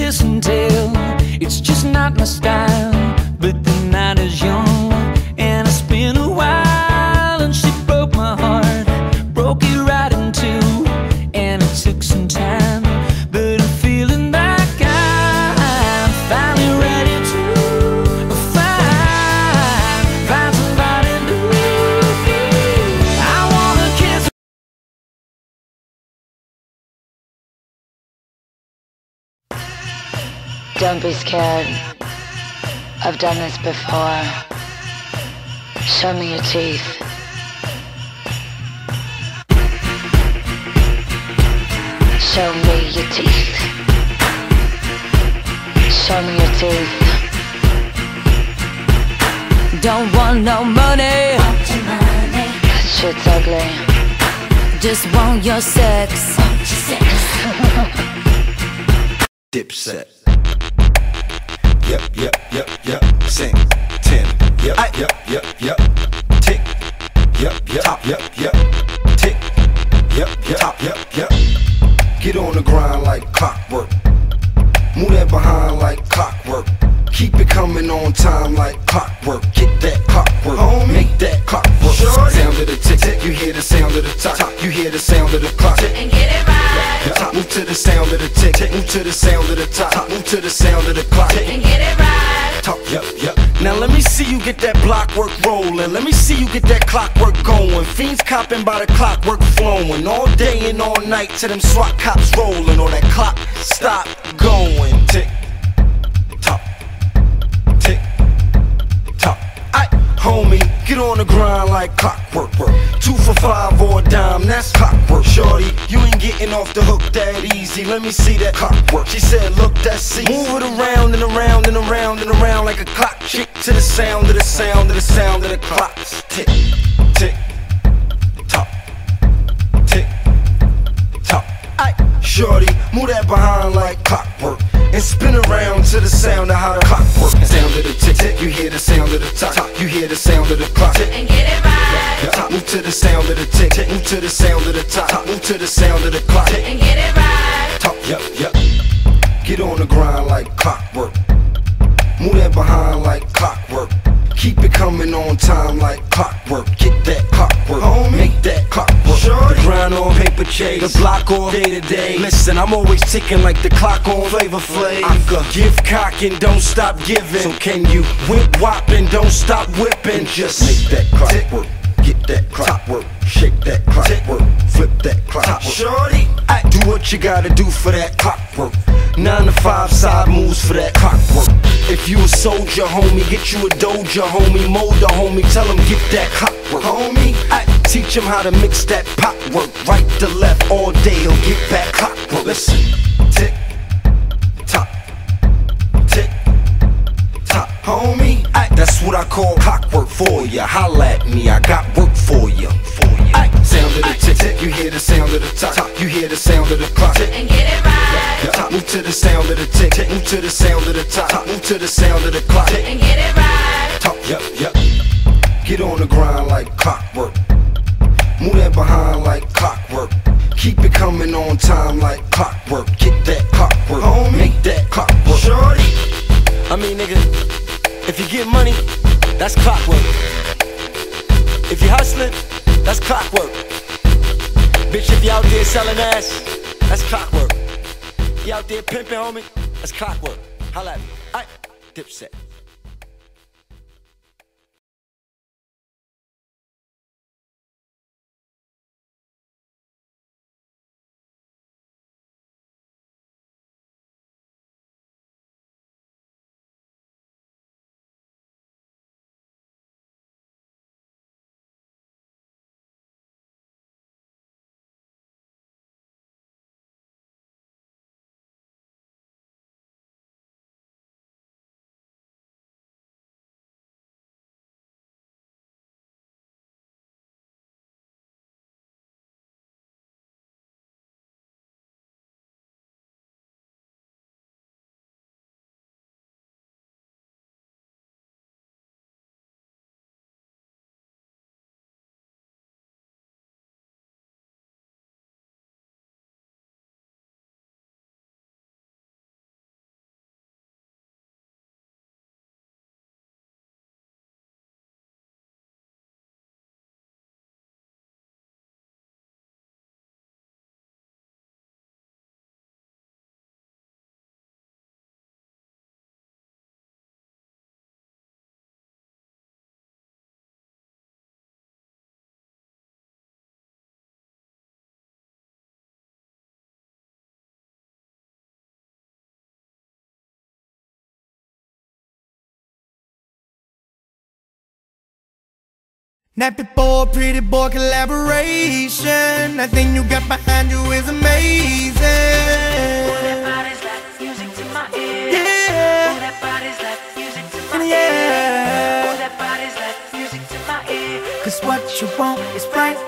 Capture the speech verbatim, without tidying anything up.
kiss and tell. It's just not my style, but the night is young and it's been a while. And she broke my heart, broke it right in two, and it took some time, but I'm feeling like I'm finally ready to find, find somebody new. I wanna kiss. Don't be scared. I've done this before. Show me your teeth. Show me your teeth. Show me your teeth. Don't want no money, Want your money. That shit's ugly. just want your sex. Want your sex. Dipset. Yep, yep, yep, yep. Sing. Ten. Yep, I, yep, yep, yep. Tick. Yep, yep, top, yep, yep. Tick. Yep, yep, top, yep, yep. Get on the grind like clockwork. Move that behind like clockwork. Keep it coming on time like clockwork. Get that clockwork, homie. Make that clockwork. Sound of the tick, tick. You hear the sound of the top. You hear the sound of the clock. And get it right. Top. Move to the sound of the tick. Move to the sound of the top. Move to the sound of the clock. And get it right. Top. Yep, yep. Now let me see you get that block work rolling. Let me see you get that clockwork going. Fiends copping by the clockwork flowing. All day and all night till them SWAT cops rolling. Or that clock stop going. Tick. Top. Tick. Top. Aight, homie, get on the grind like clockwork. Work. Two for five or a dime, that's clockwork. Shorty, you ain't getting off the hook that easy. Let me see that clockwork. She said, look, that's easy. Move it around and around and around and around like a clock. Chick to the sound of the sound of the sound of the clocks. Tick, tick, top, tick, top. Aight, shorty, move that behind like clockwork. And spin around to the sound of how the clock works. Sound of the tick, tick, you hear the sound of the top. You hear the sound of the clock. And get it right. Top, move to the sound of the tick, tick, move to the sound of the top. Move to the sound of the clock. And get it right. Top, yep, yep. Get on the grind like clockwork. Move that behind like clockwork. Keep it coming on time like clockwork. Get that clockwork, homie. Make that clockwork. The grind on paper chase, the block on day to day. Listen, I'm always ticking like the clock on Flavor Flav. I give cock and don't stop giving. So can you whip whop and don't stop whipping? Just make that clockwork. Get that clockwork. Shake that clockwork. Flip that clockwork. Shorty, I do what you gotta do for that clockwork. Nine to five side moves for that clockwork. If you a soldier, homie, get you a doja, homie. Mold the homie, tell him get that clockwork, homie. I teach him how to mix that pop work. Right to left all day, he'll get back clockwork. Listen, tick, top, tick, top, homie. I, that's what I call clockwork for ya. Holla at me, I got work for ya. For ya. I, sound of the tick, tick, you hear the sound of the top. You hear the sound of the clock. And get it right. Top, move to the sound of the tick, tick, move to the sound of the top, move to the sound of the clock. And get it right. Top, yep, yep. Get on the grind like clockwork. Move that behind like clockwork. Keep it coming on time like clockwork. Get that clockwork, homie. Make that clockwork. Shorty. I mean, nigga, if you get money, that's clockwork. If you hustling, that's clockwork. Bitch, if you out there selling ass, that's clockwork. You out there pimping, homie, that's clockwork. Holla at me. Aight, Dipset. Nappy boy, pretty boy collaboration. That thing you got behind you is amazing. Ooh, that body's like music to my ear. Yeah. Ooh, that body's like music to my Yeah. ear. Ooh, that body's like music to my ear. Cause what you want is right